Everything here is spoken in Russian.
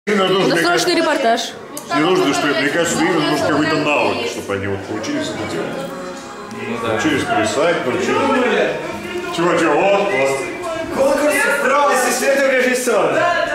Это срочный репортаж. Не нужно, что мне кажется, что им нужно какой-то навык, чтобы они вот научились это делать. Научились писать, научились. Чего, вот. Конкурс «Права света режиссера».